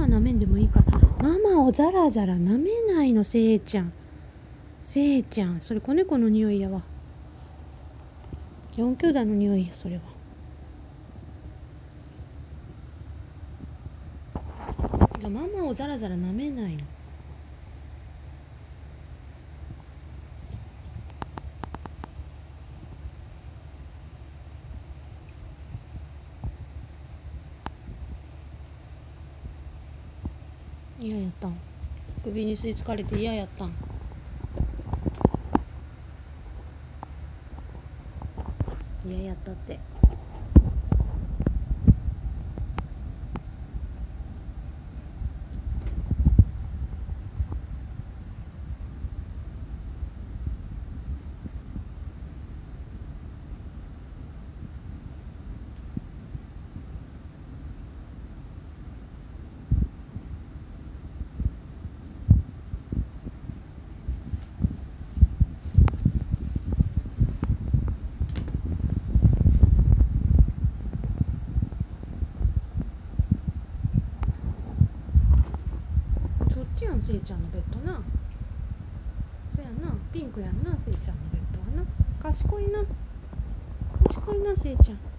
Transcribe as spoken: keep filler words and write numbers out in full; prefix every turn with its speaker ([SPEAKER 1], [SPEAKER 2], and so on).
[SPEAKER 1] マ舐めんでもいいから。ママをザラザラ舐めないの、せいちゃん。せいちゃん、それ子猫の匂いやわ。四兄弟の匂いや、それは。ママをザラザラ舐めないの。嫌やったん。首に吸い付かれて嫌やったん。嫌やったって。そっちやん、せいちゃんのベッドな。そやな、ピンクやんな、せいちゃんのベッドはな。賢いな。賢いな、せいちゃん。